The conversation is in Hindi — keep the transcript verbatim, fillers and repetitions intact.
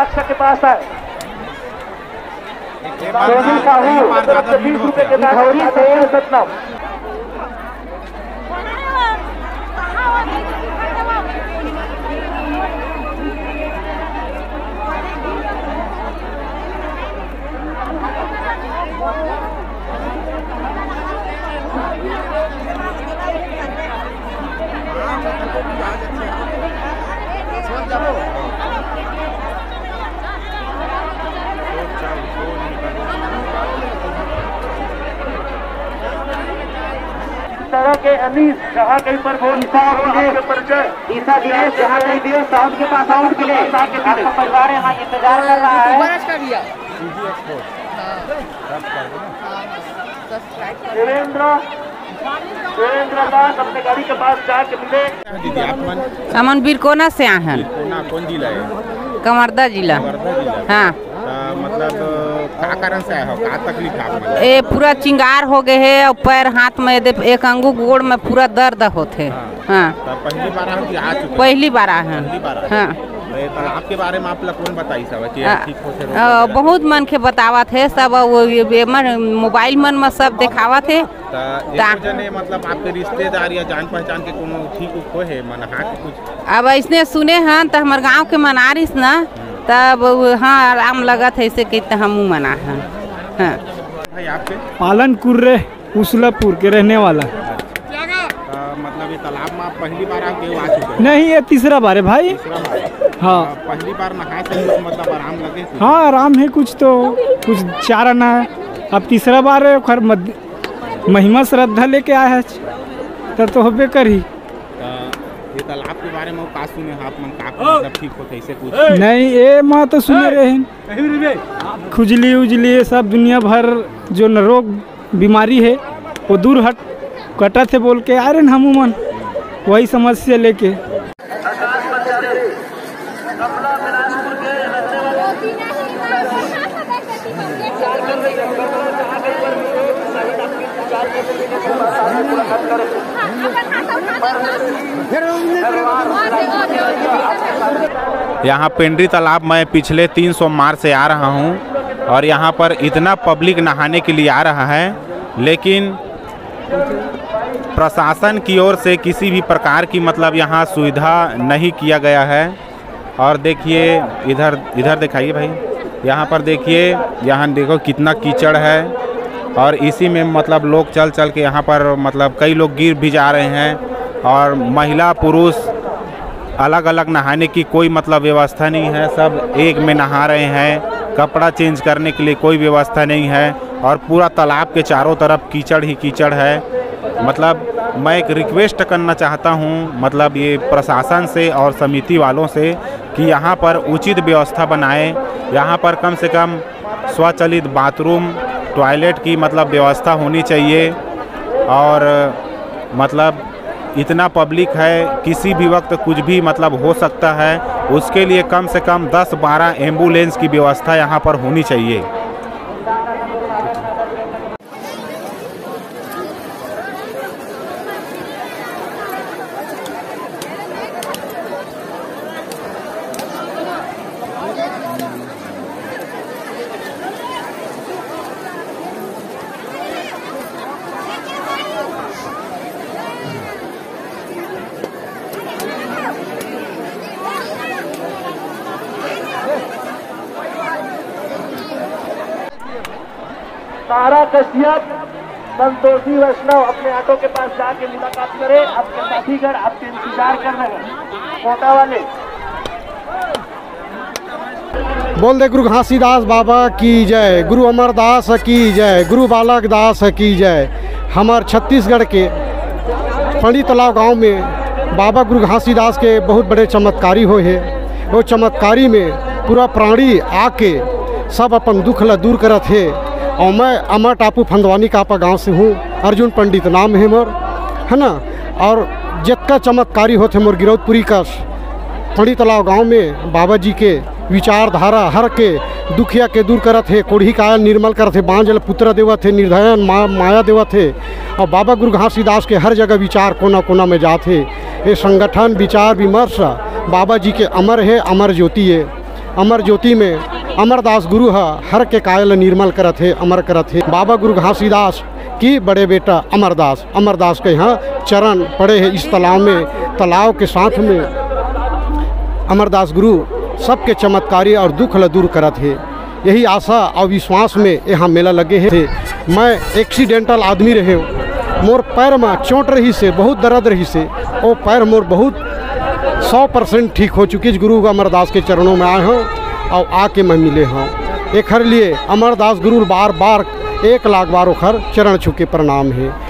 रक्षक के पास आए। सोनी साहू तरफ से बीस रुपए के दाखौरी से सतनाम। तरह के अनीस जहाँ कहीं पर वो ईसा परिचय ईसा दिनेश जहाँ कहीं दियो साउंड के पास आउट के लिए आपका परिवार यहाँ इंतजार कर रहा है। देवेंद्र देवेंद्र दास अपने गाड़ी के पास जाके मिले। दीदी आप मन अमन बीरकोना से आए हैं। कौन जिला है? कवर्धा जिला। हाँ मतलब क्या कारण से आए हो? क्या तकलीफ है आपको? ये पूरा चिंगार हो गए है और पैर हाथ में एक अंगू गोड़ में पूरा दर्द होते। हाँ पहली बार हम आ चुके? पहली बार आए हैं। हाँ आपके बारे में आप लोग कौन बताई सब ठीक होते? बहुत मन के बतावा थे सब, वो मोबाइल मन में सब दिखावा थे। जने मतलब आपके रिश्तेदार या जान पहचान के कोनो ठीक हो है मन हाँ कुछ? अब इसने सुने हैं तो हमारे गांव के मनारिस ना, तब हाँ आराम लगा था ऐसे कहते हम मना है। हाँ भाई आपके पालन कुर्रे उसलापुर के रहने वाला। मतलब ये तालाब में आप पहली बार आके आ चुके? नहीं ये तीसरा बार है भाई। हाँ पहली बार नहाए से मतलब आराम लगे? हाँ आराम है, कुछ तो कुछ चार आना है। अब तीसरा बार है, खैर महिमा श्रद्धा लेके आया है तब तो होबे करी। ये तालाब के बारे में का सुने आप मन का मतलब ठीक होते ऐसे कुछ? नहीं ये माँ तो सुने रहे खुजली उजली सब दुनिया भर जो न रोग बीमारी है वो दूर हट कटा थे बोल के आ रहे न हम मन वही समस्या लेके। यहाँ पेंड्री तालाब में पिछले तीन सोमवार से आ रहा हूँ और यहाँ पर इतना पब्लिक नहाने के लिए आ रहा है, लेकिन प्रशासन की ओर से किसी भी प्रकार की मतलब यहाँ सुविधा नहीं किया गया है। और देखिए इधर इधर दिखाइए भाई, यहाँ पर देखिए, यहाँ देखो कितना कीचड़ है और इसी में मतलब लोग चल चल के यहाँ पर मतलब कई लोग गिर भी जा रहे हैं और महिला पुरुष अलग अलग नहाने की कोई मतलब व्यवस्था नहीं है, सब एक में नहा रहे हैं। कपड़ा चेंज करने के लिए कोई व्यवस्था नहीं है और पूरा तालाब के चारों तरफ कीचड़ ही कीचड़ है। मतलब मैं एक रिक्वेस्ट करना चाहता हूँ मतलब ये प्रशासन से और समिति वालों से कि यहाँ पर उचित व्यवस्था बनाएं। यहाँ पर कम से कम स्वचालित बाथरूम टॉयलेट की मतलब व्यवस्था होनी चाहिए। और मतलब इतना पब्लिक है, किसी भी वक्त कुछ भी मतलब हो सकता है, उसके लिए कम से कम दस बारह एम्बुलेंस की व्यवस्था यहाँ पर होनी चाहिए। तारा कश्यप संतोषी वैष्णव अपने ऑटो के पास जाके मुलाकात करें। आपके साथीगण आपके इंतजार कर रहे हैं। कोटा वाले बोल दे गुरु घासीदास बाबा की जय, गुरु अमरदास की जय, गुरु बालक दास की जय। हमार छत्तीसगढ़ के पंडित तालाब गांव में बाबा गुरु घासीदास के बहुत बड़े चमत्कारी हो है। वो चमत्कारी में पूरा प्राणी आके सब अपन दुख ला दूर करत है। और मैं अमर टापू फंदवानी कापा गांव से हूँ, अर्जुन पंडित नाम है मोर, है ना। और जितना चमत्कारी होते मोर गिरौदपुरी का पंडित तालाब गांव में बाबा जी के विचारधारा हर के दुखिया के दूर करत है, कोढ़ी काया निर्मल करत है, बांझल पुत्र देवत है, निर्धयन मा, माया देवत है। और बाबा गुरु घासीदास के हर जगह विचार कोना कोना में जाते। ये संगठन विचार विमर्श बाबा जी के अमर है, अमर ज्योति है। अमर ज्योति में अमरदास गुरु है हर के कायल निर्मल करत है अमर करत है। बाबा गुरु घासीदास की बड़े बेटा अमरदास अमरदास के यहाँ चरण पड़े हैं इस तालाब में। तालाब के साथ में अमरदास गुरु सबके चमत्कारी और दुख ल दूर करत है। यही आशा और विश्वास में यहाँ मेला लगे है। मैं एक्सीडेंटल आदमी रहे मोर पैर में चोट रही से बहुत दर्द रही से और पैर मोर बहुत सौ परसेंट ठीक हो चुकी। गुरु अमरदास के चरणों में आए हूँ और आके मैं मिले हूँ। एक हर लिए अमरदास गुरु बार बार एक लाख बार ओखर चरण छुके प्रणाम है।